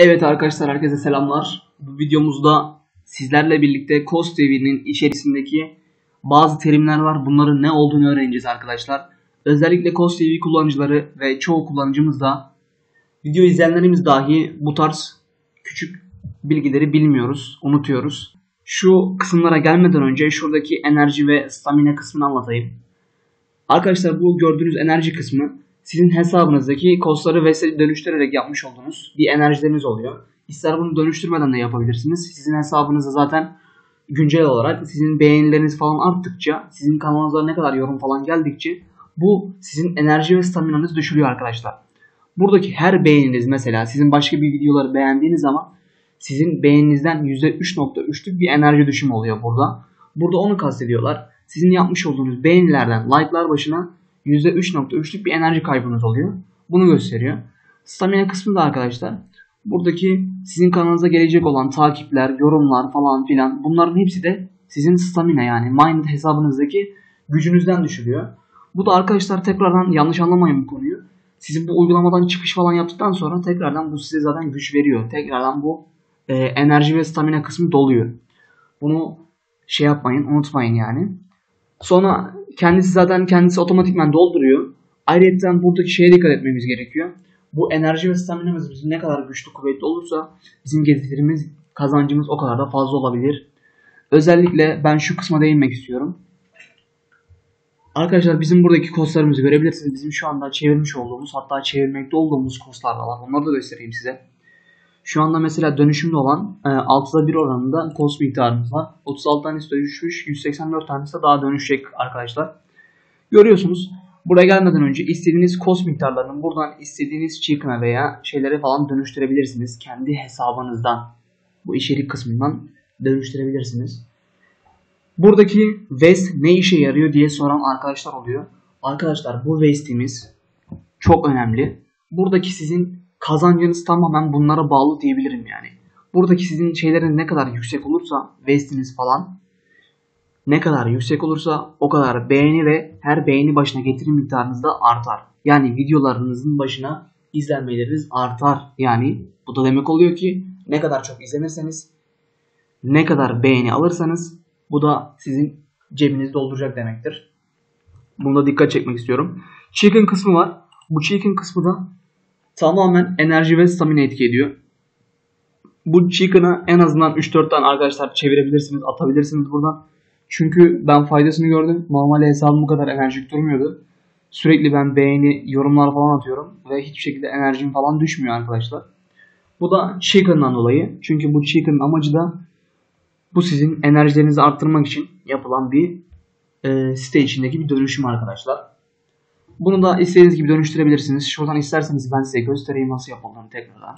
Evet arkadaşlar, herkese selamlar. Bu videomuzda sizlerle birlikte Cost TV'nin içerisindeki bazı terimler var. Bunların ne olduğunu öğreneceğiz arkadaşlar. Özellikle Cost TV kullanıcıları ve çoğu kullanıcımız da, video izleyenlerimiz dahi bu tarz küçük bilgileri bilmiyoruz, unutuyoruz. Şu kısımlara gelmeden önce şuradaki enerji ve stamina kısmını anlatayım. Arkadaşlar, bu gördüğünüz enerji kısmı sizin hesabınızdaki costları vesile dönüştürerek yapmış olduğunuz bir enerjileriniz oluyor. İster bunu dönüştürmeden de yapabilirsiniz. Sizin hesabınızda zaten güncel olarak sizin beğenileriniz falan arttıkça, sizin kanalınıza ne kadar yorum falan geldikçe bu sizin enerji ve staminanız düşürüyor arkadaşlar. Buradaki her beğeniniz, mesela sizin başka bir videoları beğendiğiniz zaman sizin beğeninizden %3.3'lük bir enerji düşümü oluyor burada. Burada onu kastediyorlar. Sizin yapmış olduğunuz beğenilerden like'lar başına %3.3'lük bir enerji kaybınız oluyor. Bunu gösteriyor. Stamina kısmı da arkadaşlar, buradaki sizin kanalınıza gelecek olan takipler, yorumlar falan filan, bunların hepsi de sizin stamina, yani Mind hesabınızdaki gücünüzden düşürüyor. Bu da arkadaşlar, tekrardan yanlış anlamayın bu konuyu. Sizin bu uygulamadan çıkış falan yaptıktan sonra tekrardan bu size zaten güç veriyor. Tekrardan bu enerji ve stamina kısmı doluyor. Bunu şey yapmayın, unutmayın yani. Sonra kendisi otomatikman dolduruyor. Ayrıca buradaki şeye dikkat etmemiz gerekiyor. Bu enerji ve staminamız bizim ne kadar güçlü, kuvvetli olursa bizim getirimiz, kazancımız o kadar da fazla olabilir. Özellikle ben şu kısma değinmek istiyorum. Arkadaşlar, bizim buradaki costlarımızı görebilirsiniz. Bizim şu anda çevirmiş olduğumuz, hatta çevirmekte olduğumuz costlar da var. Onları da göstereyim size. Şu anda mesela dönüşümde olan 6'da 1 oranında cost miktarımız var. 36 tanesi dönüşmüş, 184 tanesi de daha dönüşecek arkadaşlar. Görüyorsunuz. Buraya gelmeden önce istediğiniz cost miktarlarını buradan istediğiniz chicken'a veya şeylere falan dönüştürebilirsiniz. Kendi hesabınızdan, bu içerik kısmından dönüştürebilirsiniz. Buradaki Waste ne işe yarıyor diye soran arkadaşlar oluyor. Arkadaşlar, bu Waste'imiz çok önemli. Buradaki sizin kazancınız tamamen bunlara bağlı diyebilirim yani. Buradaki sizin şeylerin ne kadar yüksek olursa, Waste'iniz falan ne kadar yüksek olursa o kadar beğeni ve her beğeni başına getirim miktarınız da artar. Yani videolarınızın başına izlenmeleriniz artar. Yani bu da demek oluyor ki ne kadar çok izlenirseniz, ne kadar beğeni alırsanız bu da sizin cebinizi dolduracak demektir. Bunda dikkat çekmek istiyorum. Chicken kısmı var. Bu chicken kısmı da tamamen enerji ve stamina etki ediyor. Bu chicken'a en azından 3-4 tane arkadaşlar çevirebilirsiniz, atabilirsiniz buradan. Çünkü ben faydasını gördüm. Normal hesabım bu kadar enerjik durmuyordu. Sürekli ben beğeni, yorumlar falan atıyorum ve hiçbir şekilde enerjim falan düşmüyor arkadaşlar. Bu da chicken'dan dolayı. Çünkü bu chicken'ın amacı da bu sizin enerjilerinizi arttırmak için yapılan bir site içindeki bir dönüşüm arkadaşlar. Bunu da istediğiniz gibi dönüştürebilirsiniz. Şuradan isterseniz ben size göstereyim nasıl yapıldığını tekrardan.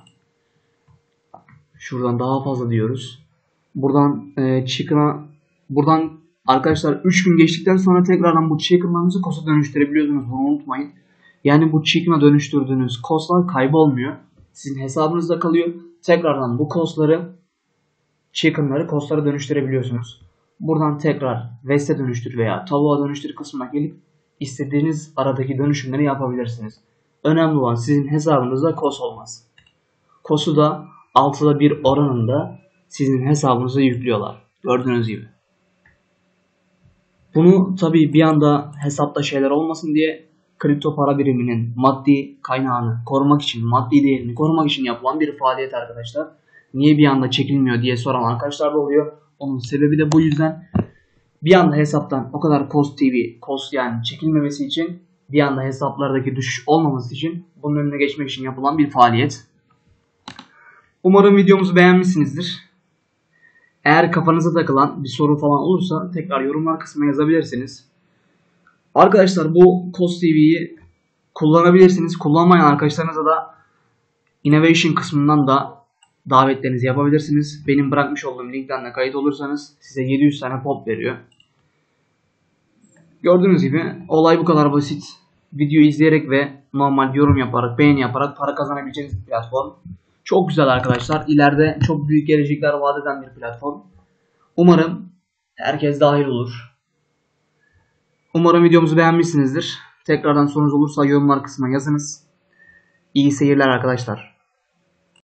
Şuradan daha fazla diyoruz. Buradan buradan arkadaşlar 3 gün geçtikten sonra tekrardan bu chicken'larınızı cost'a dönüştürebiliyorsunuz. Bunu unutmayın. Yani bu chicken'a dönüştürdüğünüz cost'lar kaybolmuyor. Sizin hesabınızda kalıyor. Tekrardan bu chicken'ları cost'lara dönüştürebiliyorsunuz. Buradan tekrar West'e dönüştür veya tavuğa dönüştür kısmına gelip istediğiniz aradaki dönüşümleri yapabilirsiniz. Önemli olan sizin hesabınızda cost olmaz. Cost'u da 6'da 1 oranında sizin hesabınıza yüklüyorlar. Gördüğünüz gibi. Bunu tabii bir anda hesapta şeyler olmasın diye kripto para biriminin maddi kaynağını korumak için, maddi değerini korumak için yapılan bir faaliyet arkadaşlar. Niye bir anda çekilmiyor diye soran arkadaşlar da oluyor. Onun sebebi de bu yüzden. Bir anda hesaptan o kadar cost yani çekilmemesi için, bir anda hesaplardaki düşüş olmaması için bunun önüne geçmek için yapılan bir faaliyet. Umarım videomuzu beğenmişsinizdir. Eğer kafanıza takılan bir soru falan olursa tekrar yorumlar kısmına yazabilirsiniz. Arkadaşlar, bu Cost TV'yi kullanabilirsiniz. Kullanmayan arkadaşlarınıza da Innovation kısmından da davetlerinizi yapabilirsiniz. Benim bırakmış olduğum linkten de kayıt olursanız size 700 tane pop veriyor. Gördüğünüz gibi olay bu kadar basit. Videoyu izleyerek ve normal yorum yaparak, beğeni yaparak para kazanabileceğiniz bir platform. Çok güzel arkadaşlar. İleride çok büyük gelecekler vaat eden bir platform. Umarım herkes dahil olur. Umarım videomuzu beğenmişsinizdir. Tekrardan sorunuz olursa yorumlar kısmına yazınız. İyi seyirler arkadaşlar.